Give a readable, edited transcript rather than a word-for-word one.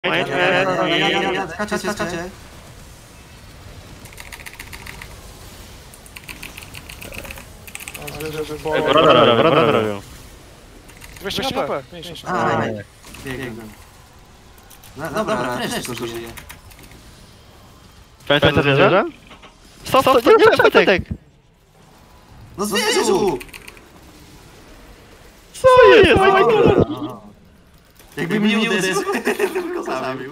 Skacze. Broda robią. 200 HP. Biegłem. Dobra, też tylko żyje. Penta zwierzę? Stop, nie Petek! No zwierzu! Co jest? Jakby mi nie uderzył, to bym go zabił.